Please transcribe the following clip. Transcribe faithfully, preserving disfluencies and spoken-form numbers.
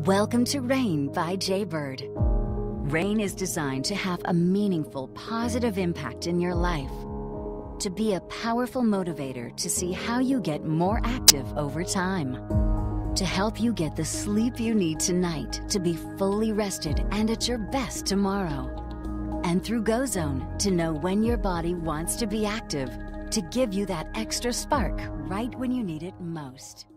Welcome to Rain by Jaybird. Rain is designed to have a meaningful, positive impact in your life, to be a powerful motivator to see how you get more active over time, to help you get the sleep you need tonight to be fully rested and at your best tomorrow, and through Go Zone to know when your body wants to be active, to give you that extra spark right when you need it most.